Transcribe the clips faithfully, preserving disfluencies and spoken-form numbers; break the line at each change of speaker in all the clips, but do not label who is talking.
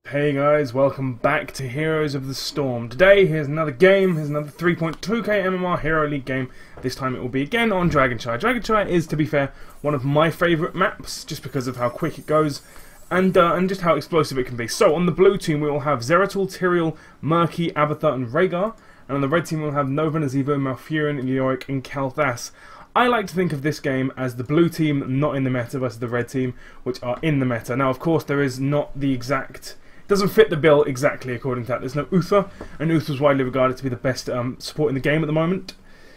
Hey guys, welcome back to Heroes of the Storm. Today, here's another game, here's another three point two K M M R Hero League game. This time it will be again on Dragonshire. Dragonshire is, to be fair, one of my favourite maps, just because of how quick it goes, and uh, and just how explosive it can be. So, on the blue team we will have Zeratul, Tyrael, Murky, Abathur and Rhaegar, and on the red team we'll have Nova, Nazeebo, Malfurion, Leoric and Kael'thas. I like to think of this game as the blue team not in the meta versus the red team, which are in the meta. Now, of course, there is not the exact... doesn't fit the bill exactly according to that. There's no Uther, and Uther is widely regarded to be the best um, support in the game at the moment.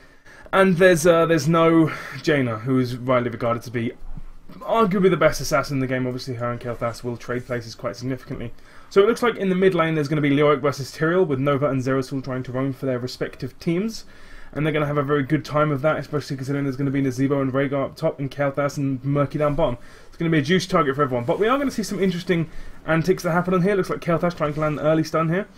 And there's uh, there's no Jaina, who is widely regarded to be arguably the best assassin in the game. Obviously, her and Kael'thas will trade places quite significantly. So it looks like in the mid lane there's going to be Leoric versus Tyrael, with Nova and Zeratul trying to roam for their respective teams. And they're going to have a very good time of that, especially considering there's going to be Nazeebo and Rhaegar up top and Kael'thas and Murky down bottom. It's going to be a juice target for everyone. But we are going to see some interesting antics that happen on here. Looks like Kael'thas trying to land an early stun here.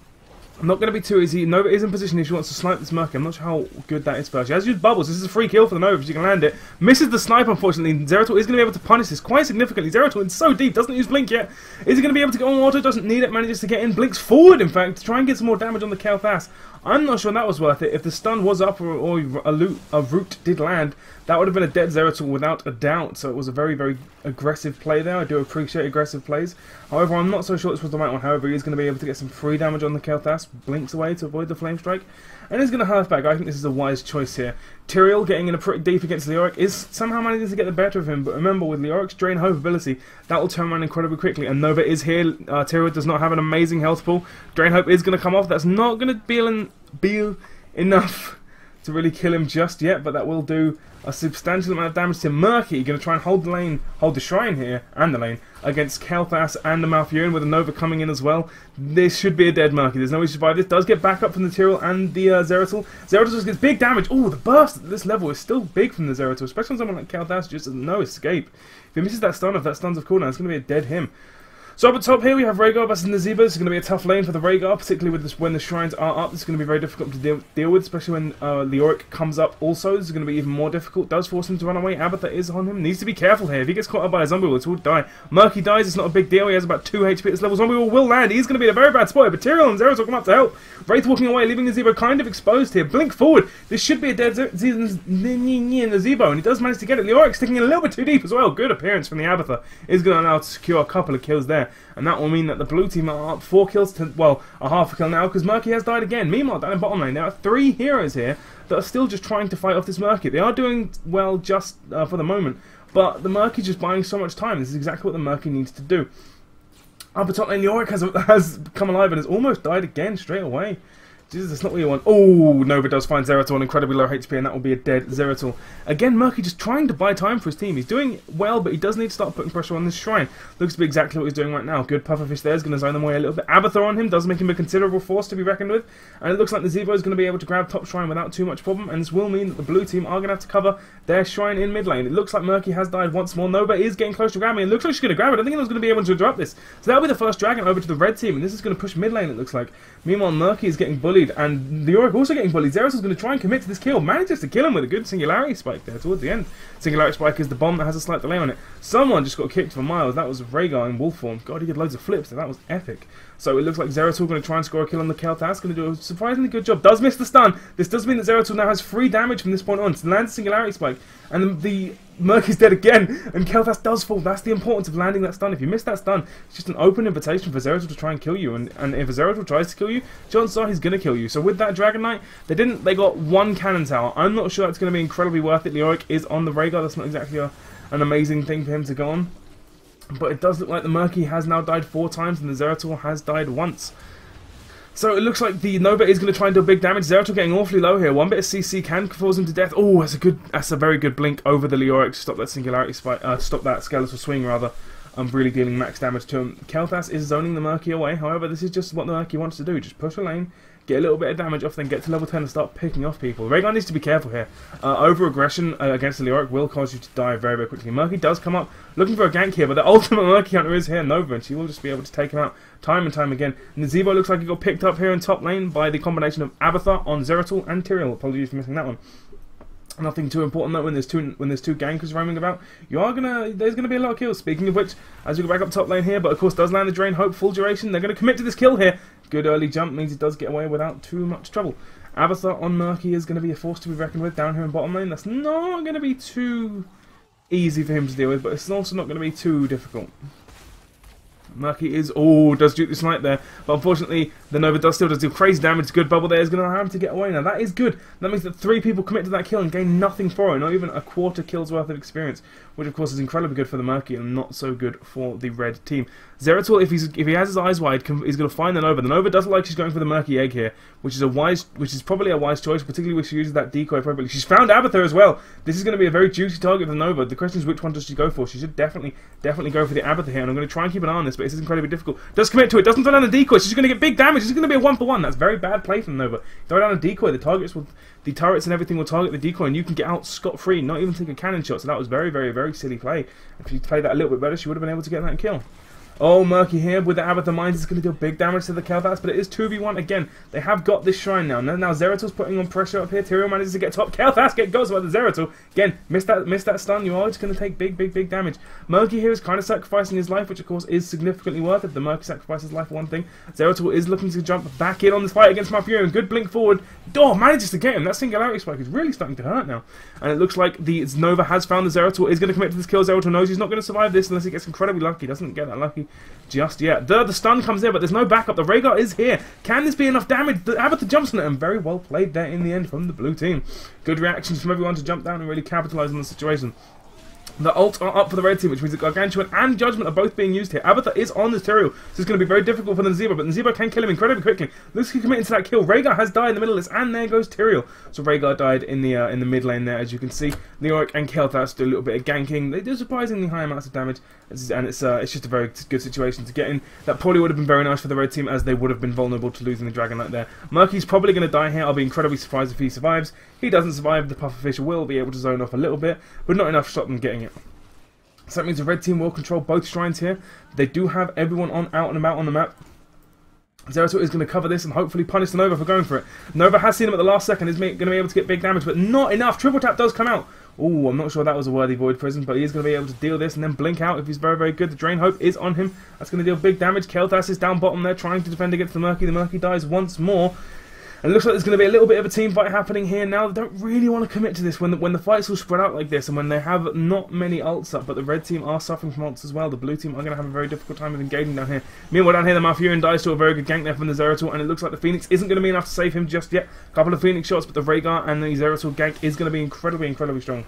Not going to be too easy. Nova is in position if she wants to snipe this Murky. I'm not sure how good that is for her. She has used bubbles. This is a free kill for the Nova if she can land it. Misses the snipe, unfortunately. Zeratul is going to be able to punish this quite significantly. Zeratul is so deep, doesn't use Blink yet. Is he going to be able to go on auto? Doesn't need it. Manages to get in. Blinks forward, in fact, to try and get some more damage on the Kael'thas. I'm not sure that was worth it. If the stun was up or, or a, loot, a root did land, that would have been a dead Zeratul without a doubt. So it was a very, very aggressive play there. I do appreciate aggressive plays. However, I'm not so sure this was the right one. However, he's going to be able to get some free damage on the Kael'thas. Blinks away to avoid the flame strike. And he's going to hearth back. I think this is a wise choice here. Tyrael getting in a pretty deep against Leoric is somehow managing to get the better of him. But remember, with Leoric's Drain Hope ability, that will turn around incredibly quickly. And Nova is here. Uh, Tyrael does not have an amazing health pool. Drain Hope is going to come off. That's not going to be, in, be enough to really kill him just yet, but that will do a substantial amount of damage to Murky. Going to try and hold the lane, hold the shrine here, and the lane, against Kael'thas and the Malfurion, with a Nova coming in as well. This should be a dead Murky. There's no way to survive this. Does get back up from the Tyrael and the uh, Zeratul. Zeratul just gets big damage. Oh, the burst at this level is still big from the Zeratul, especially on someone like Kael'thas, just has no escape. If he misses that stun, if that stun's of cooldown, it's going to be a dead him. So up at top here we have Rhaegar versus Nazeebo. This is going to be a tough lane for the Rhaegar, particularly with this when the shrines are up. This is going to be very difficult to deal, deal with, especially when uh, Leoric comes up also. This is going to be even more difficult. Does force him to run away. Abathur is on him. Needs to be careful here. If he gets caught up by a zombie wall, he will die. Murky dies. It's not a big deal. He has about two H P at this level. Zombie wall will land. He's going to be in a very bad spot. But Tyrael and Zeratul come up to help. Wraith walking away, leaving Nazeebo kind of exposed here. Blink forward. This should be a dead Nazeebo, and he does manage to get it. Leoric sticking in a little bit too deep as well. Good appearance from the Abathur. Is going to allow to secure a couple of kills there. And that will mean that the blue team are up four kills to, well, a half a kill now, because Murky has died again. Meanwhile, down in bottom lane, there are three heroes here that are still just trying to fight off this Murky. They are doing well just uh, for the moment, but the Murky's just buying so much time. This is exactly what the Murky needs to do. Up at top lane, Leoric has, has come alive and has almost died again straight away. Jesus, that's not what you want. Oh, Nova does find Zeratul on incredibly low H P, and that will be a dead Zeratul. Again, Murky just trying to buy time for his team. He's doing well, but he does need to start putting pressure on this shrine. Looks to be exactly what he's doing right now. Good pufferfish there is going to zone them away a little bit. Abathur on him does make him a considerable force to be reckoned with, and it looks like Nazeebo is going to be able to grab top shrine without too much problem, and this will mean that the blue team are going to have to cover their shrine in mid lane. It looks like Murky has died once more. Nova is getting close to grabbing. It looks like she's going to grab it. I don't think anyone's going to be able to interrupt this. So that'll be the first dragon over to the red team, and this is going to push mid lane, it looks like. Meanwhile, Murky is getting bullied, and the Leoric also getting bullied. Zeratul is going to try and commit to this kill. Manages to kill him with a good Singularity Spike there towards the end. Singularity Spike is the bomb that has a slight delay on it. Someone just got kicked for miles. That was Rhaegar in wolf form. God, he did loads of flips. That was epic. So it looks like Zeratul going to try and score a kill on the Kael'thas. Going to do a surprisingly good job. Does miss the stun. This does mean that Zeratul now has free damage from this point on. So lands Singularity Spike. And the Murky's dead again. And Kael'thas does fall. That's the importance of landing that stun. If you miss that stun, it's just an open invitation for Zeratul to try and kill you. And, and if Zeratul tries to kill you, chances are he's going to kill you. So with that Dragon Knight, they didn't. They got one cannon tower. I'm not sure that's going to be incredibly worth it. Leoric is on the Rhaegar. That's not exactly a, an amazing thing for him to go on. But it does look like the Murky has now died four times and the Zeratul has died once. So it looks like the Nova is going to try and do big damage. Zeratul getting awfully low here. One bit of C C can cause him to death. Oh, that's a good, that's a very good blink over the Leoric to stop that Singularity Spike, uh, stop that Skeletal Swing rather. I'm really dealing max damage to him. Kael'thas is zoning the Murky away. However, this is just what the Murky wants to do. Just push a lane, get a little bit of damage off, then get to level ten and start picking off people. Rhaegar needs to be careful here. Uh, over-aggression uh, against the Leoric will cause you to die very, very quickly. Murky does come up looking for a gank here, but the ultimate Murky hunter is here, Nova, and she will just be able to take him out time and time again. Nazeebo looks like he got picked up here in top lane by the combination of Abathur on Zeratul and Tyrael. Apologies for missing that one. Nothing too important though when there's two when there's two gankers roaming about. You are gonna there's gonna be a lot of kills. Speaking of which, as we go back up top lane here, but of course does land the Drain Hope full duration. They're gonna commit to this kill here. Good early jump means it does get away without too much trouble. Abathur on Murky is gonna be a force to be reckoned with down here in bottom lane. That's not gonna be too easy for him to deal with, but it's also not gonna be too difficult. Murky is, oh, does duke this Knight there, but unfortunately the Nova does still does do crazy damage. Good bubble there is going to allow him to get away. Now that is good. That means that three people commit to that kill and gain nothing for it, not even a quarter kill's worth of experience, which of course is incredibly good for the Murky and not so good for the red team. Zeratul, if he's if he has his eyes wide, he's going to find the Nova. The Nova doesn't like she's going for the Murky egg here, which is a wise, which is probably a wise choice, particularly when she uses that decoy appropriately. She's found Abathur as well. This is going to be a very juicy target for the Nova. The question is which one does she go for? She should definitely, definitely go for the Abathur here, and I'm going to try and keep an eye on this, but this is incredibly difficult. Does commit to it, doesn't throw down a decoy. She's going to get big damage. She's going to be a one for one. That's very bad play from Nova. Throw down a decoy. The targets will, the turrets and everything will target the decoy, and you can get out scot free. Not even take a cannon shot. So that was very, very, very silly play. If she played that a little bit better, she would have been able to get that kill. Oh, Murky here with the Abathur Mines is going to deal big damage to the Kael'thas, but it is two v one again. They have got this shrine now. Now, now Zeratul's putting on pressure up here. Tyrael manages to get top. Kael'thas get goes by the Zeratul. Again, missed that, missed that stun. You are just going to take big, big, big damage. Murky here is kind of sacrificing his life, which of course is significantly worth it. The Murky sacrifices life for one thing. Zeratul is looking to jump back in on this fight against Malfurion. Good blink forward. Oh, manages to get him. That Singularity Spike is really starting to hurt now. And it looks like the Nova has found the Zeratul, is going to commit to this kill. Zeratul knows he's not going to survive this unless he gets incredibly lucky. Doesn't get that lucky just yet. Yeah, the, the stun comes in, but there's no backup. The Rhaegar is here. Can this be enough damage? The Abathur jumps on it, and very well played there in the end from the blue team. Good reactions from everyone to jump down and really capitalise on the situation. The ult are up for the red team, which means that Gargantuan and Judgment are both being used here. Abathur is on this Tyrael, so it's going to be very difficult for the Nazeebo, but Nazeebo can kill him incredibly quickly. Looks like he committed to that kill. Rhaegar has died in the middle of this, and there goes Tyrael. So Rhaegar died in the uh, in the mid lane there, as you can see. Leoric and Kael'thas do a little bit of ganking. They do surprisingly high amounts of damage, and it's uh, it's just a very good situation to get in. That probably would have been very nice for the red team, as they would have been vulnerable to losing the Dragon Knight there. Murky's probably going to die here. I'll be incredibly surprised if he survives. He doesn't survive. The Pufferfish will be able to zone off a little bit, but not enough to stop them getting it. So that means the red team will control both shrines here. They do have everyone on out and about on the map. Zeratul is going to cover this and hopefully punish the Nova for going for it. Nova has seen him at the last second, is going to be able to get big damage, but not enough. Triple tap does come out. Oh, I'm not sure that was a worthy Void Prison, but he is going to be able to deal this and then blink out if he's very, very good. The Drain Hope is on him. That's going to deal big damage. Kael'thas is down bottom there trying to defend against the Murky. The Murky dies once more. And it looks like there's going to be a little bit of a team fight happening here now. They don't really want to commit to this when the, when the fight's all spread out like this and when they have not many ults up, but the red team are suffering from ults as well. The blue team are going to have a very difficult time with engaging down here. Meanwhile, down here, the Malfurion dies to a very good gank there from the Zeratul, and it looks like the Phoenix isn't going to be enough to save him just yet. A couple of Phoenix shots, but the Rhaegar and the Zeratul gank is going to be incredibly, incredibly strong.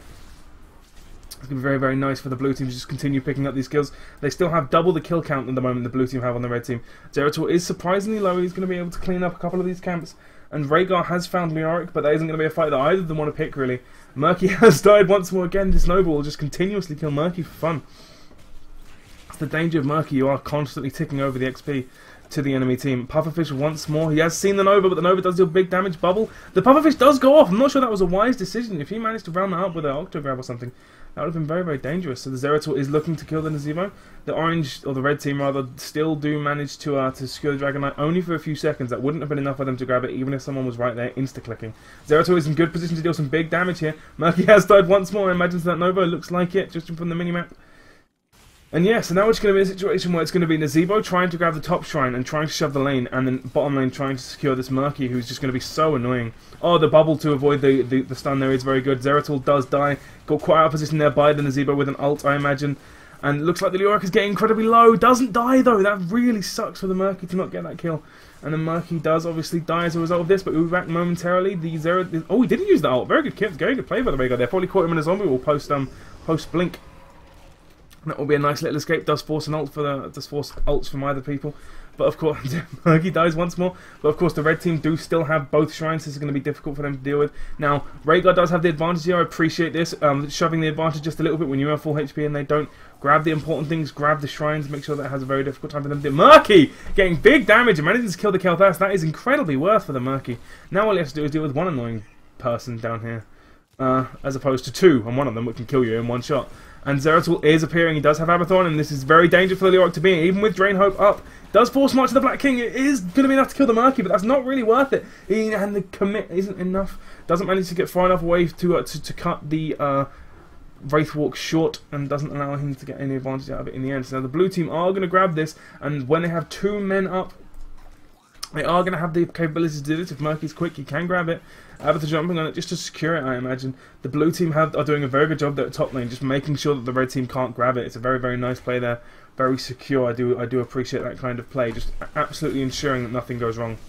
It's going to be very, very nice for the blue team to just continue picking up these kills. They still have double the kill count at the moment the blue team have on the red team. Zeratul is surprisingly low. He's going to be able to clean up a couple of these camps. And Rhaegar has found Leoric, but that isn't going to be a fight that either of them want to pick, really. Murky has died once more again. This Nova will just continuously kill Murky for fun. That's the danger of Murky. You are constantly ticking over the X P to the enemy team. Pufferfish once more. He has seen the Nova, but the Nova does deal big damage. Bubble. The Pufferfish does go off. I'm not sure that was a wise decision. If he managed to round that up with an Octograb or something, that would have been very, very dangerous. So the Zeratul is looking to kill the Nazeebo. The orange, or the red team rather, still do manage to uh, to secure the Dragon Knight only for a few seconds. That wouldn't have been enough for them to grab it, even if someone was right there insta-clicking. Zeratul is in good position to deal some big damage here. Murky has died once more. I imagine that Nova looks like it, just from the minimap. And yeah, so now it's going to be a situation where it's going to be Nazeebo trying to grab the top shrine and trying to shove the lane, and then bottom lane trying to secure this Murky, who's just going to be so annoying. Oh, the bubble to avoid the, the, the stun there is very good. Zeratul does die. Got quite out of position there by the Nazeebo with an ult, I imagine. And it looks like the Leoric is getting incredibly low. Doesn't die, though. That really sucks for the Murky to not get that kill. And the Murky does obviously die as a result of this, but we'll be back momentarily. The Zeratul... Oh, he didn't use the ult. Very good kill. Very good play by the Rhaegar there. Probably caught him in a zombie. We'll post, um, post blink. That will be a nice little escape. Does force an ult for the does force ults from either people, but of course Murky dies once more. But of course the red team do still have both shrines. This is going to be difficult for them to deal with. Now Rhaegar does have the advantage here. I appreciate this, um, shoving the advantage just a little bit when you have full H P and they don't. Grab the important things. Grab the shrines. Make sure that it has a very difficult time for them to do. Murky getting big damage and managing to kill the Kael'thas. That is incredibly worth for the Murky. Now all he has to do is deal with one annoying person down here. uh, as opposed to two on one of them, which can kill you in one shot. And Zeratul is appearing. He does have Abathon, and this is very dangerous for the Leoric to be in. Even with Drain Hope up, does force March of the Black King. It is going to be enough to kill the Murky, but that's not really worth it. He, and the commit isn't enough. Doesn't manage to get far enough away to uh, to, to cut the uh, Wraithwalk short, and doesn't allow him to get any advantage out of it in the end. So now the blue team are going to grab this, and when they have two men up, they are going to have the capability to do this. If Murky's quick, he can grab it. Abathon jumping on it just to secure it, I imagine. The blue team have are doing a very good job there at top lane, just making sure that the red team can't grab it. It's a very, very nice play there. Very secure. I do I do appreciate that kind of play. Just absolutely ensuring that nothing goes wrong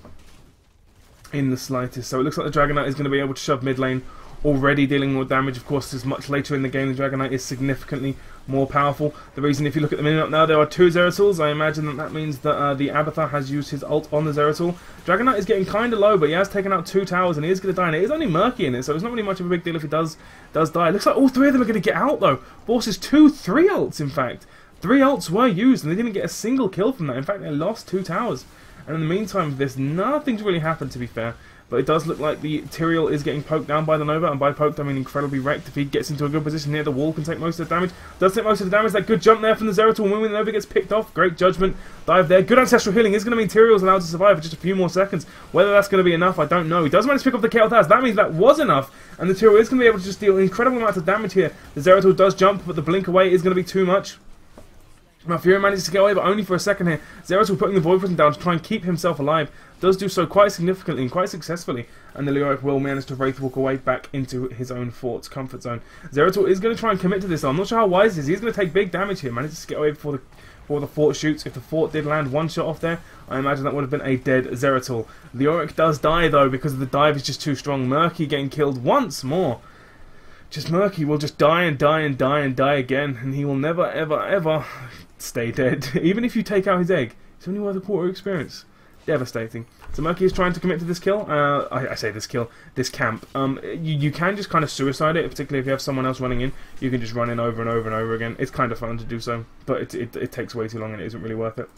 in the slightest. So it looks like the Dragon Knight is going to be able to shove mid lane, already dealing more damage. Of course, this is much later in the game. The Dragon Knight is significantly more powerful. The reason, if you look at the minute up now, there are two Zeratools. I imagine that that means that uh, the Abathon has used his ult on the Zeratul. Dragon Knight is getting kind of low, but he has taken out two towers, and he is going to die. And it is only Murky in it, so it's not really much of a big deal if he does does die. It looks like all three of them are going to get out, though. Forces two, three ults, in fact. Three ults were used, and they didn't get a single kill from that. In fact, they lost two towers. And in the meantime, there's nothing's really happened, to be fair. But it does look like the Tyrael is getting poked down by the Nova, and by poked I mean incredibly wrecked. If he gets into a good position near the wall, can take most of the damage. Does take most of the damage. That good jump there from the Zeratul, when the Nova gets picked off. Great judgment. Dive there. Good ancestral healing is going to mean Tyrael's allowed to survive for just a few more seconds. Whether that's going to be enough, I don't know. He does manage to pick up the Chaos Taz. That means that was enough, and the Tyrael is going to be able to just deal incredible amounts of damage here. The Zeratul does jump, but the blink away is going to be too much. Malfurion manages to get away, but only for a second here. Zeratul putting the Void Prison down to try and keep himself alive. Does do so quite significantly and quite successfully. And the Leoric will manage to Wraithwalk away back into his own fort's comfort zone. Zeratul is going to try and commit to this. I'm not sure how wise he is. He's going to take big damage here. Manages to get away before the, before the fort shoots. If the fort did land one shot off there, I imagine that would have been a dead Zeratul. Leoric does die, though, because the dive is just too strong. Murky getting killed once more. Just Murky will just die and die and die and die again. And he will never, ever, ever stay dead. Even if you take out his egg, it's only worth a quarter experience. Devastating. So Murky is trying to commit to this kill. Uh, I, I say this kill, this camp. Um, you, you can just kind of suicide it, particularly if you have someone else running in. You can just run in over and over and over again. It's kind of fun to do so, but it, it, it takes way too long and it isn't really worth it.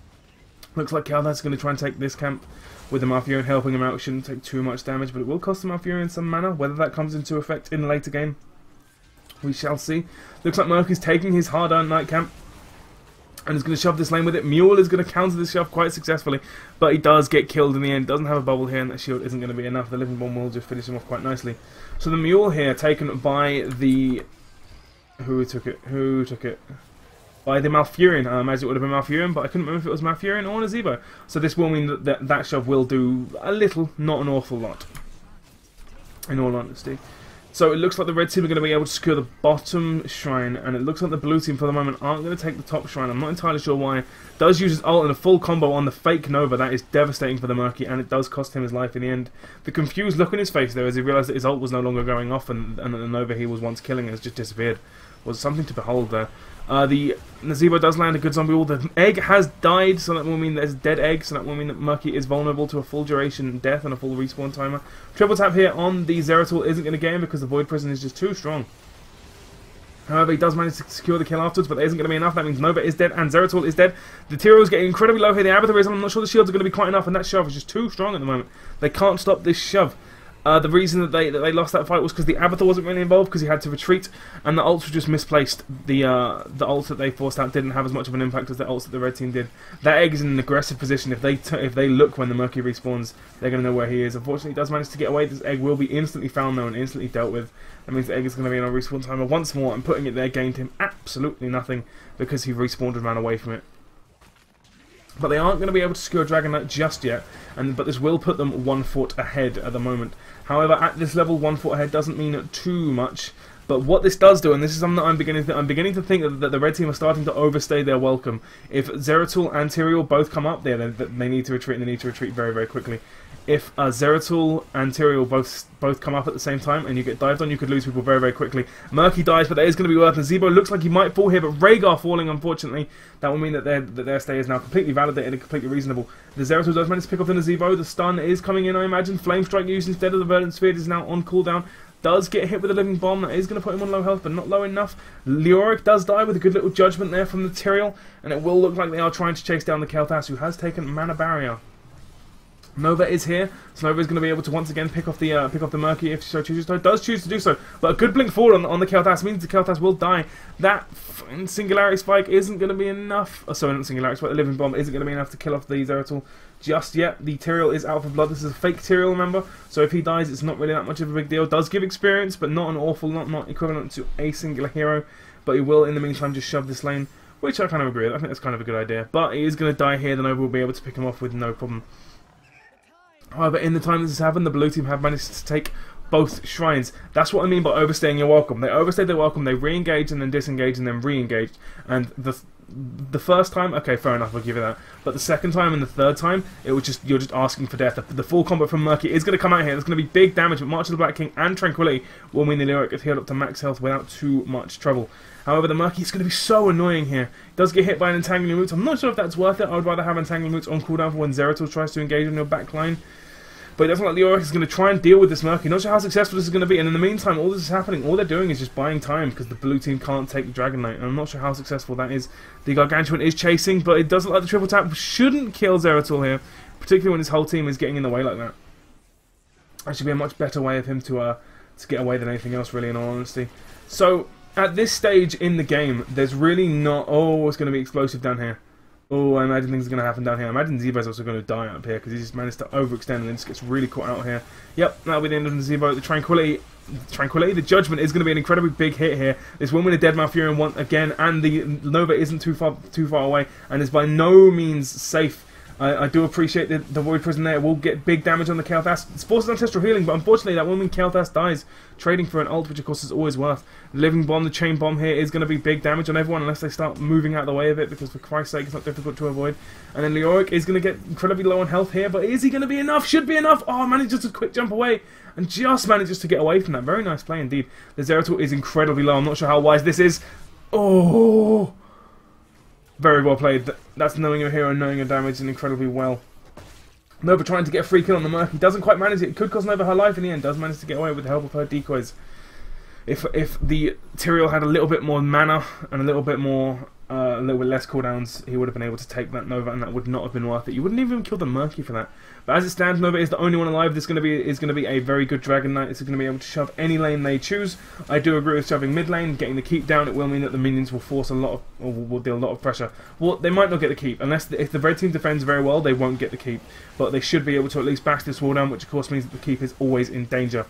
Looks like Kaldheim's going to try and take this camp with the Malfurion helping him out. Shouldn't take too much damage, but it will cost the Malfurion some mana. Whether that comes into effect in the later game, we shall see. Looks like Murky's taking his hard-earned night camp and is going to shove this lane with it. Mule is going to counter this shove quite successfully, but he does get killed in the end. Doesn't have a bubble here, and that shield isn't going to be enough. The Living Bomb will just finish him off quite nicely. So the Mule here, taken by the... Who took it? Who took it? By the Malfurion. I imagine it would have been Malfurion, but I couldn't remember if it was Malfurion or Nazeebo. So this will mean that that, that shove will do a little, not an awful lot, in all honesty. So it looks like the red team are going to be able to secure the bottom shrine, and it looks like the blue team for the moment aren't going to take the top shrine. I'm not entirely sure why. Does use his ult in a full combo on the fake Nova. That is devastating for the Murky, and it does cost him his life in the end. The confused look on his face there as he realised that his ult was no longer going off, and, and the Nova he was once killing has just disappeared. Was something to behold there. Uh, the Nazeebo does land a good zombie wall. The egg has died, so that will mean there's a dead egg, so that will mean that Murky is vulnerable to a full duration death and a full respawn timer. Triple tap here on the Zeratul isn't going to gain because the Void Prison is just too strong. However, he does manage to secure the kill afterwards, but there isn't going to be enough. That means Nova is dead and Zeratul is dead. The Tyrael is getting incredibly low here. The Abathon is, I'm not sure the shields are going to be quite enough, and that shove is just too strong at the moment. They can't stop this shove. Uh, the reason that they that they lost that fight was because the Abathon wasn't really involved, because he had to retreat, and the ults were just misplaced. The uh, the ults that they forced out didn't have as much of an impact as the ults that the red team did. That egg is in an aggressive position. If they t if they look when the Murky respawns, they're going to know where he is. Unfortunately, he does manage to get away. This egg will be instantly found though and instantly dealt with. That means the egg is going to be on a respawn timer once more, and putting it there gained him absolutely nothing because he respawned and ran away from it. But they aren't going to be able to secure Dragon Knight just yet, and but this will put them one foot ahead at the moment. However, at this level, one foot ahead doesn't mean too much. But what this does do, and this is something that I'm beginning to, I'm beginning to think that, that the red team are starting to overstay their welcome. If Zeratul and Tyrael both come up there, then they need to retreat, and they need to retreat very, very quickly. If uh, Zeratul and Tyrael both both come up at the same time and you get dived on, you could lose people very, very quickly. Murky dies, but that is going to be worth. Nazeebo looks like he might fall here, but Rhaegar falling, unfortunately, that will mean that their that their stay is now completely validated and completely reasonable. The Zeratul does manage to pick up the Nazeebo. The stun is coming in, I imagine. Flame Strike used instead of the Verdant Sphere is now on cooldown. Does get hit with a Living Bomb. That is going to put him on low health, but not low enough. Leoric does die with a good little judgment there from the Tyrael, and it will look like they are trying to chase down the Kael'thas, who has taken Mana Barrier. Nova is here, so Nova is going to be able to once again pick off the uh, pick off the Murky if she so chooses to. Does choose to do so, but a good blink forward on, on the Kael'thas means the Kael'thas will die. That Singularity Spike isn't going to be enough. Oh, sorry, not Singularity Spike. The Living Bomb isn't going to be enough to kill off the Zeratul just yet. The Tyrael is out for blood. This is a fake Tyrael, remember? So if he dies, it's not really that much of a big deal. Does give experience, but not an awful, not not equivalent to a singular hero. But he will, in the meantime, just shove this lane, which I kind of agree with. I think that's kind of a good idea. But he is going to die here. The Nova will be able to pick him off with no problem. However, in the time this has happened, the blue team have managed to take both shrines. That's what I mean by overstaying your welcome. They overstayed their welcome, they re-engaged and then disengaged and then re-engaged. And the the first time, okay, fair enough, I'll give you that. But the second time and the third time, it was just you're just asking for death. The, the full combo from Murky is going to come out here. There's going to be big damage, but March of the Black King and Tranquility will mean the Leoric gets healed up to max health without too much trouble. However, the Murky is going to be so annoying here. He does get hit by an Entangling Roots. I'm not sure if that's worth it. I would rather have Entangling Roots on cooldown for when Zeratul tries to engage on your back line. But it doesn't look like Leoric is going to try and deal with this Murky. Not sure how successful this is going to be. And in the meantime, all this is happening. All they're doing is just buying time because the blue team can't take the Dragon Knight. And I'm not sure how successful that is. The Gargantuan is chasing, but it doesn't look like the triple tap shouldn't kill Zeratul here. Particularly when his whole team is getting in the way like that. That should be a much better way of him to uh, to get away than anything else, really, in all honesty. So, at this stage in the game, there's really not... Oh, it's going to be explosive down here. Oh, I imagine things are going to happen down here. I imagine Zeebo's also going to die up here because he just managed to overextend and then just gets really caught out here. Yep, that'll be the end of the Zeebo. The Tranquility, Tranquility, the Judgment is going to be an incredibly big hit here. This win with a Dead Malfurion once again, and the Nova isn't too far too far away and is by no means safe. I, I do appreciate that the Void Prison there will get big damage on the Kael'thas. It forces Ancestral Healing, but unfortunately that will mean Kael'thas dies, trading for an ult, which of course is always worth. The Living Bomb, the Chain Bomb here is going to be big damage on everyone unless they start moving out of the way of it, because for Christ's sake it's not difficult to avoid. And then Leoric is going to get incredibly low on health here, but is he going to be enough? Should be enough! Oh, manages to quick jump away, and just manages to get away from that. Very nice play indeed. The Zeratul is incredibly low. I'm not sure how wise this is. Oh! Very well played. That's knowing your hero, knowing your damage, and incredibly well. Nova trying to get a free kill on the Murky. Doesn't quite manage it. It could cost Nova her life in the end. Does manage to get away with the help of her decoys. If if the Tyrael had a little bit more mana and a little bit more, uh, a little bit less cooldowns, he would have been able to take that Nova, and that would not have been worth it. You wouldn't even kill the Murky for that. But as it stands, Nova is the only one alive. This is going to be is going to be a very good Dragon Knight. It's going to be able to shove any lane they choose. I do agree with shoving mid lane, getting the keep down. It will mean that the minions will force a lot of, or will deal a lot of pressure. Well, they might not get the keep unless the, if the red team defends very well, they won't get the keep. But they should be able to at least bash this wall down, which of course means that the keep is always in danger.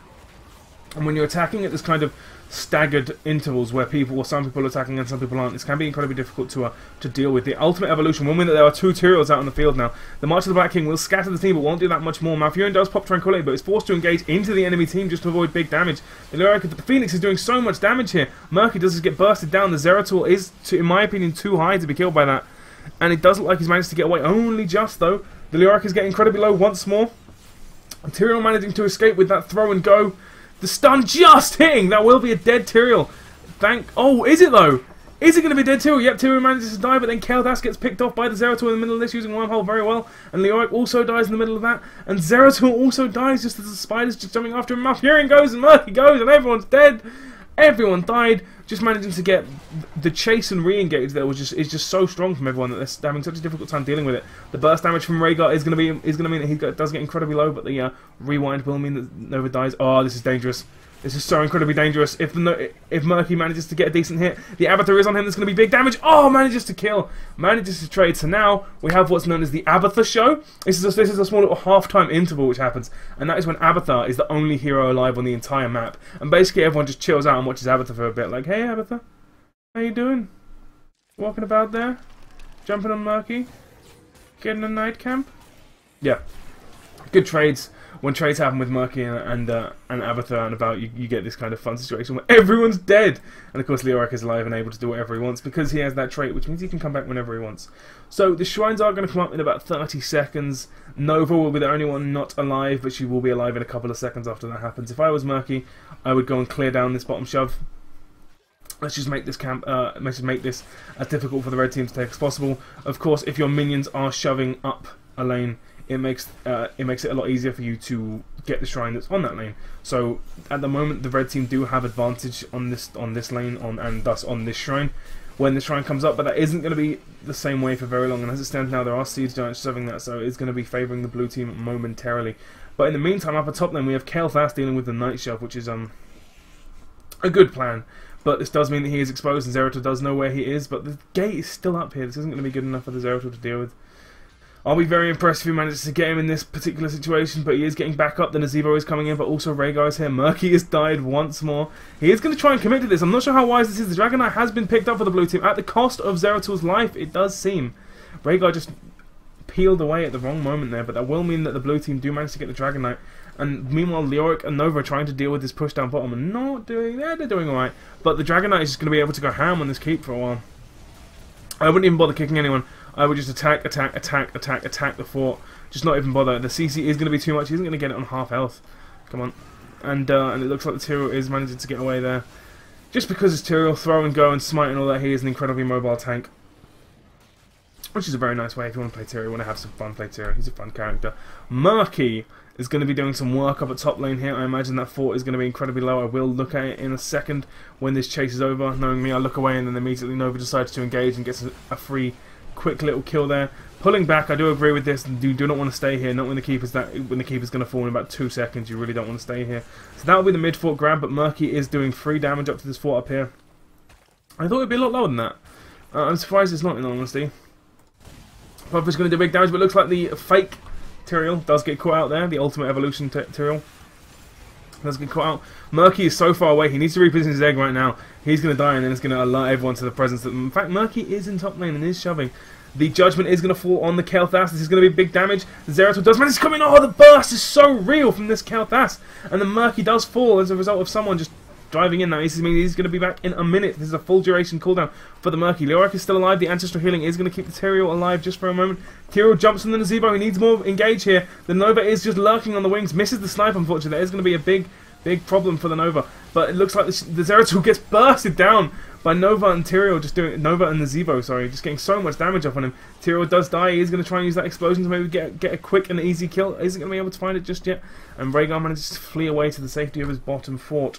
And when you're attacking at this kind of staggered intervals where people, or some people are attacking and some people aren't, this can be incredibly difficult to uh, to deal with. The ultimate evolution will mean that there are two Tyraels out on the field now. The March of the Black King will scatter the team, but won't do that much more. Malfurion does pop Tranquility, but is forced to engage into the enemy team just to avoid big damage. The Leoric, the Phoenix is doing so much damage here. Murky does just get bursted down. The Zeratul is, to, in my opinion, too high to be killed by that. And it does look like he's managed to get away. Only just, though. The Leoric is getting incredibly low once more. Tyrael managing to escape with that throw and go. The stun just hitting! That will be a dead Tyrael. Thank... Oh, is it though? Is it going to be a dead Tyrael? Yep, Tyrael manages to die, but then Kael'thas gets picked off by the Zeratul in the middle of this, using Wormhole very well. And Leoric also dies in the middle of that. And Zeratul also dies just as the spider's just jumping after him. Malfurion goes and Murky goes and everyone's dead. Everyone died. Just managing to get the chase and re-engage there was just is just so strong from everyone that they're having such a difficult time dealing with it. The burst damage from Rhaegar is going to be is going to mean that he does get incredibly low, but the uh, rewind will mean that Nova dies. Oh, this is dangerous. This is so incredibly dangerous. If the, if Murky manages to get a decent hit, the Abathur is on him. There's going to be big damage. Oh, manages to kill. Manages to trade. So now we have what's known as the Abathur show. This is a, this is a small little half-time interval which happens. And that is when Abathur is the only hero alive on the entire map. And basically everyone just chills out and watches Abathur for a bit. Like, hey Abathur, how you doing? Walking about there? Jumping on Murky? Getting a night camp? Yeah. Good trades. When trades happen with Murky and and, uh, and Abathur and about, you, you get this kind of fun situation where everyone's dead, and of course Leoric is alive and able to do whatever he wants because he has that trait, which means he can come back whenever he wants. So the shrines are going to come up in about thirty seconds. Nova will be the only one not alive, but she will be alive in a couple of seconds after that happens. If I was Murky, I would go and clear down this bottom shove. Let's just make this camp. Uh, let's just make this as difficult for the red team to take as possible. Of course, if your minions are shoving up a lane, it makes uh, it makes it a lot easier for you to get the shrine that's on that lane. So at the moment, the red team do have advantage on this on this lane on and thus on this shrine. when the shrine comes up, but that isn't going to be the same way for very long, and as it stands now there are Siege Giants shoving that, so it's going to be favouring the blue team momentarily. But in the meantime, up atop then we have Kael'thas dealing with the Night Shove, which is um a good plan. But this does mean that he is exposed, and Zeratul does know where he is, but the gate is still up here. This isn't going to be good enough for the Zeratul to deal with. I'll be very impressed if he manages to get him in this particular situation, but he is getting back up. The Nazeebo is coming in, but also Rhaegar is here. Murky has died once more. He is going to try and commit to this. I'm not sure how wise this is. The Dragon Knight has been picked up for the blue team at the cost of Zeratul's life, it does seem. Rhaegar just peeled away at the wrong moment there, but that will mean that the blue team do manage to get the Dragon Knight. And meanwhile, Leoric and Nova are trying to deal with this push down bottom and not doing... Yeah, they're doing alright. But the Dragon Knight is just going to be able to go ham on this keep for a while. I wouldn't even bother kicking anyone. I would just attack, attack, attack, attack, attack the fort. Just not even bother. The C C is going to be too much. He isn't going to get it on half health. Come on. And uh, and it looks like the Tyrael is managing to get away there. Just because it's Tyrael, throw and go and smite and all that, he is an incredibly mobile tank. Which is a very nice way if you want to play Tyrael, you want to have some fun, play Tyrael. He's a fun character. Murky is going to be doing some work up at top lane here. I imagine that fort is going to be incredibly low. I will look at it in a second when this chase is over. Knowing me, I look away and then immediately Nova decides to engage and gets a, a free, quick little kill there. Pulling back, I do agree with this. You do not want to stay here. Not when the keeper's that when the keeper's going to fall in about two seconds. You really don't want to stay here. So that will be the mid fort grab. But Murky is doing free damage up to this fort up here. I thought it'd be a lot lower than that. Uh, I'm surprised it's not, in all honesty. Puffer's going to do big damage, but it looks like the fake Tyrael does get caught out there. The ultimate evolution Tyrael does get caught out. Murky is so far away. He needs to reposition his egg right now. He's going to die, and then it's going to alert everyone to the presence that, in fact, Murky is in top lane and is shoving. The judgment is going to fall on the Kael'thas. This is going to be big damage. Zeratul does manage to come in. Oh, the burst is so real from this Kael'thas. And the Murky does fall as a result of someone just driving in now. This means he's going to be back in a minute. This is a full duration cooldown for the Murky. Leoric is still alive. The Ancestral Healing is going to keep the Tyrael alive just for a moment. Tyrael jumps on the Nazeebo. He needs more engage here. The Nova is just lurking on the wings. Misses the snipe, unfortunately. That is going to be a big, big problem for the Nova. But it looks like the, the Zeratul gets bursted down by Nova and Tyrael, just doing Nova and Nazeebo, sorry, just getting so much damage off on him. Tyrael does die. He's going to try and use that explosion to maybe get get a quick and easy kill. Isn't going to be able to find it just yet. And Rhaegar manages to flee away to the safety of his bottom fort.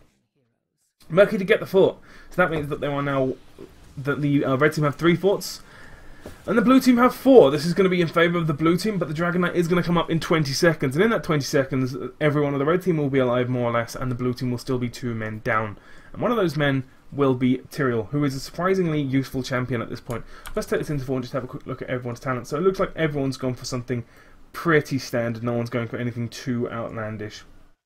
Murky to get the fort. So that means that there are now that the uh, red team have three forts and the blue team have four. This is going to be in favour of the blue team, but the Dragon Knight is going to come up in twenty seconds, and in that twenty seconds everyone of the red team will be alive more or less, and the blue team will still be two men down. And one of those men will be Tyrael, who is a surprisingly useful champion at this point. Let's take this interval and just have a quick look at everyone's talent. So it looks like everyone's gone for something pretty standard. No one's going for anything too outlandish.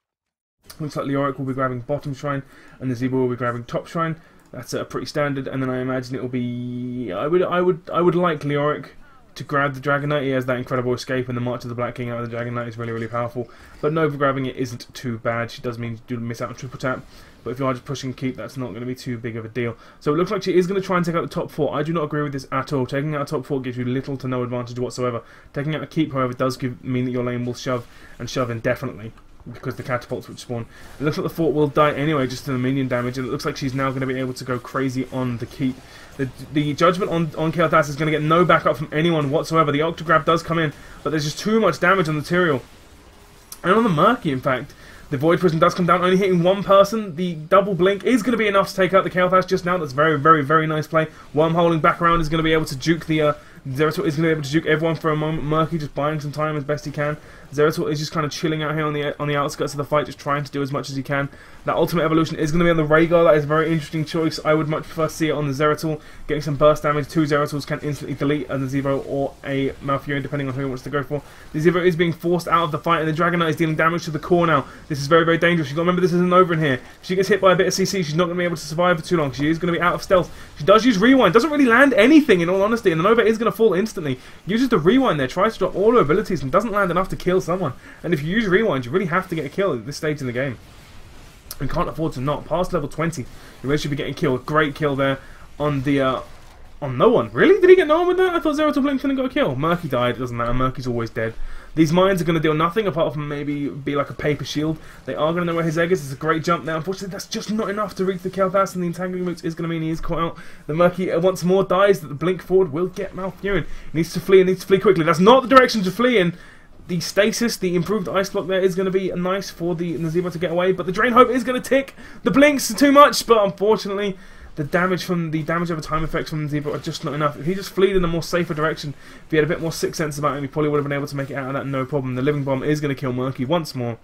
Looks like Leoric will be grabbing bottom shrine, and Nazeebo will be grabbing top shrine. That's uh, pretty standard. And then I imagine it will be. I would, I would, I would like Leoric to grab the Dragon Knight. He has that incredible escape, and the March of the Black King out of the Dragon Knight is really, really powerful. But Nova grabbing it isn't too bad. She does mean you do miss out on triple tap, but if you are just pushing keep, that's not going to be too big of a deal. So it looks like she is going to try and take out the top four. I do not agree with this at all. Taking out a top four gives you little to no advantage whatsoever. Taking out a keep, however, does give, mean that your lane will shove and shove indefinitely, because the catapults would spawn. It looks like the fort will die anyway, just to the minion damage, and it looks like she's now going to be able to go crazy on the keep. The, the judgment on, on Kael'thas is going to get no backup from anyone whatsoever. The Octograb does come in, but there's just too much damage on the Tyrael. And on the Murky, in fact. The Void Prism does come down, only hitting one person. The double blink is going to be enough to take out the Kael'thas just now. That's very, very, very nice play. Wormholing back around is going to be able to juke the... Uh, Zeratul is going to be able to juke everyone for a moment. Murky just buying some time as best he can. Zeratul is just kind of chilling out here on the on the outskirts of the fight, just trying to do as much as he can. That ultimate evolution is going to be on the Rhaegar. That is a very interesting choice. I would much prefer to see it on the Zeratul, getting some burst damage. Two Zeratals can instantly delete a Nazeebo or a Malfurion, depending on who he wants to go for. The Nazeebo is being forced out of the fight, and the Dragon Knight is dealing damage to the core now. This is very, very dangerous. You've got to remember this isn't over in here. If she gets hit by a bit of C C, she's not going to be able to survive for too long. She is going to be out of stealth. She does use Rewind. Doesn't really land anything, in all honesty, and the Nova is going to fall instantly. Uses the Rewind there, tries to drop all her abilities, and doesn't land enough to kill someone. And if you use Rewind, you really have to get a kill at this stage in the game. And can't afford to not. Past level twenty, you really should be getting killed. Great kill there on the... Uh, on no one. Really? Did he get no one with that? I thought Zeratul blinked and got a kill. Murky died. It doesn't matter. Murky's always dead. These mines are going to deal nothing apart from maybe be like a paper shield. They are going to know where his egg is. It's a great jump there. Unfortunately, that's just not enough to reach the Kael'thas, and the entangling roots is going to mean he is caught out. The Murky uh, once more dies. That the blink forward will get Malfurion. He needs to flee and needs to flee quickly. That's not the direction to flee in. The stasis, the improved ice block there is going to be nice for the Nazeebo to get away, but the Drain Hope is going to tick. The blinks are too much, but unfortunately the damage from the damage over time effects from the Zebra are just not enough. If he just fled in a more safer direction, if he had a bit more sixth sense about him, he probably would have been able to make it out of that no problem. The Living Bomb is going to kill Murky once more.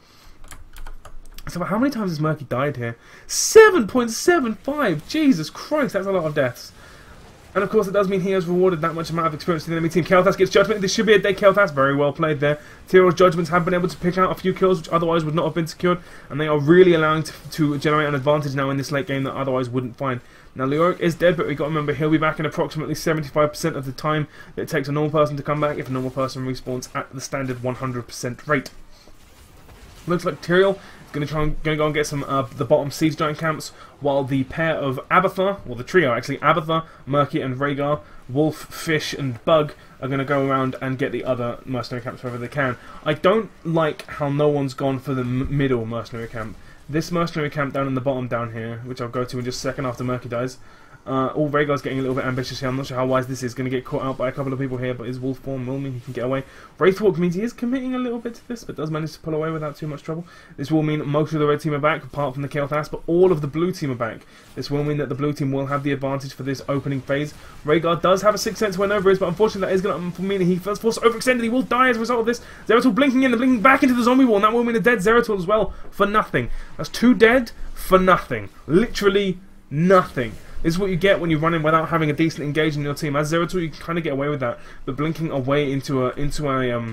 So how many times has Murky died here? seven point seven five! Jesus Christ, that's a lot of deaths. And of course it does mean he has rewarded that much amount of experience to the enemy team. Kael'thas gets Judgment. This should be a dead Kael'thas. Very well played there. Tyrell's Judgments have been able to pick out a few kills which otherwise would not have been secured. And they are really allowing to, to generate an advantage now in this late game that otherwise wouldn't find. Now Leoric is dead, but we've got to remember he'll be back in approximately seventy-five percent of the time that it takes a normal person to come back if a normal person respawns at the standard one hundred percent rate. Looks like Tyrael is going to try and, going to go and get some uh, the bottom siege giant camps, while the pair of Abathur, well the trio actually, Abathur, Murky and Rhaegar, Wolf, Fish and Bug are going to go around and get the other mercenary camps wherever they can. I don't like how no one's gone for the m middle mercenary camp. This mercenary camp down in the bottom down here, which I'll go to in just a second after Murky dies. Uh, all Rhaegar's getting a little bit ambitious here. I'm not sure how wise this is. Going to get caught out by a couple of people here, but his wolf form will mean he can get away. Wraithwalk means he is committing a little bit to this, but does manage to pull away without too much trouble. This will mean most of the red team are back, apart from the Kael'thas, but all of the blue team are back. This will mean that the blue team will have the advantage for this opening phase. Rhaegar does have a sixth sense when over is, but unfortunately that is going to mean he first force overextended. He will die as a result of this. Zeratul blinking in, the blinking back into the zombie wall, and that will mean a dead Zeratul as well for nothing. That's two dead for nothing. Literally nothing. This is what you get when you run in without having a decent engage in your team. As Zeratul, you can kind of get away with that, but blinking away into a into a um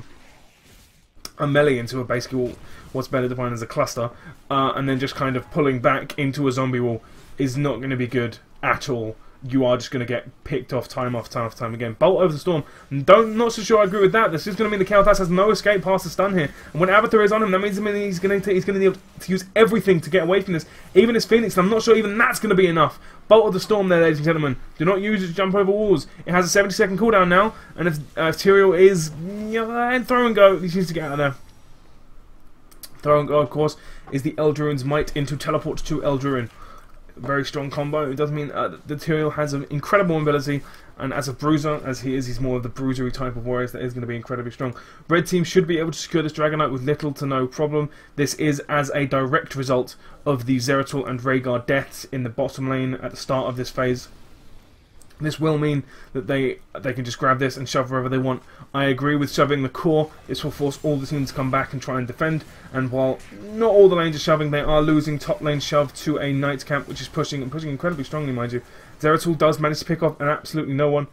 a melee, into a basically what's better defined as a cluster, uh, and then just kind of pulling back into a zombie wall is not going to be good at all. You are just going to get picked off time after time after time again. Bolt over the storm. Don't not so sure I agree with that. This is going to mean the Kael'thas has no escape past the stun here. And when Abathur is on him, that means he's going to he's going to need to use everything to get away from this. Even his Phoenix, and I'm not sure even that's going to be enough. Bolt of the storm there, ladies and gentlemen. Do not use it to jump over walls. It has a seventy second cooldown now, and if uh, Tyrael is you know, and throw and go, he needs to get out of there. Throw and go, of course, is the Eldaruin's might into teleport to Eldaruin. Very strong combo. It does mean uh, the Tyrael has an incredible mobility, and as a bruiser, as he is, he's more of the bruisery type of warriors that is going to be incredibly strong. Red team should be able to secure this Dragon Knight with little to no problem. This is as a direct result of the Zeratul and Rhaegar deaths in the bottom lane at the start of this phase. This will mean that they they can just grab this and shove wherever they want. I agree with shoving the core. This will force all the teams to come back and try and defend. And while not all the lanes are shoving, they are losing top lane shove to a Knight's camp, which is pushing and pushing incredibly strongly, mind you. Zeratul does manage to pick off an absolutely no one.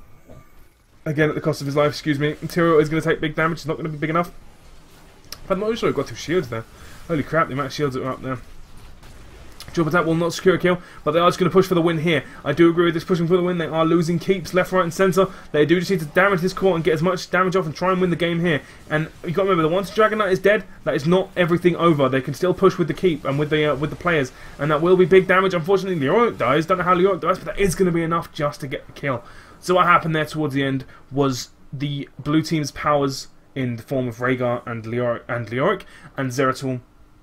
Again, at the cost of his life, excuse me. Tyrael is going to take big damage. It's not going to be big enough. But I'm not sure he got through shields there. Holy crap, the amount of shields that were up there. Job attack will not secure a kill, but they are just going to push for the win here. I do agree with this pushing for the win. They are losing keeps left, right and centre. They do just need to damage this core and get as much damage off and try and win the game here. And you've got to remember that once Dragon Knight is dead, that is not everything over. They can still push with the keep and with the uh, with the players, and that will be big damage. Unfortunately, Leoric dies. Don't know how Leoric dies, but that is going to be enough just to get the kill. So what happened there towards the end was the blue team's powers in the form of Rhaegar and Leoric and Leoric and Zeratul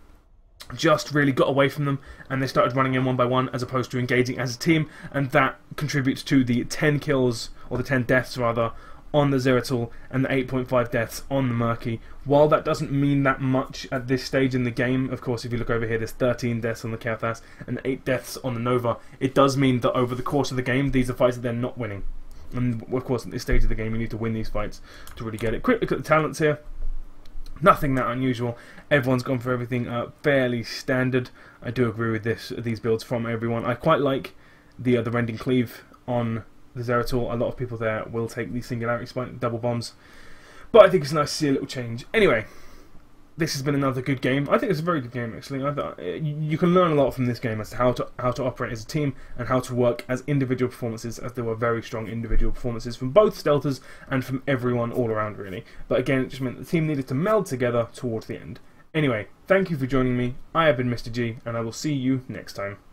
just really got away from them, and they started running in one by one as opposed to engaging as a team, and that contributes to the ten kills, or the ten deaths rather, on the Zeratul and the eight point five deaths on the Murky. While that doesn't mean that much at this stage in the game, of course if you look over here there's thirteen deaths on the Kael'thas and eight deaths on the Nova, it does mean that over the course of the game these are fights that they're not winning. And of course at this stage of the game you need to win these fights to really get it. Quick look at the talents here. Nothing that unusual. Everyone's gone for everything uh, fairly standard. I do agree with this. These builds from everyone. I quite like the uh, the Rending Cleave on the Zeratul. A lot of people there will take the Singularity Spike double bombs, but I think it's nice to see a little change. Anyway, this has been another good game. I think it's a very good game actually. I thought, you can learn a lot from this game as to how to how to operate as a team and how to work as individual performances, as there were very strong individual performances from both Stealthers and from everyone all around really. But again, it just meant the team needed to meld together towards the end. Anyway, thank you for joining me. I have been Mister G, and I will see you next time.